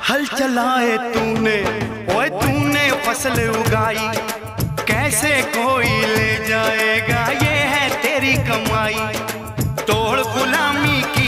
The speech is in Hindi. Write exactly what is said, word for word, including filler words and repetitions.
हल चलाए तूने, ओए तूने फसल उगाई, कैसे कोई ले जाएगा, ये है तेरी कमाई।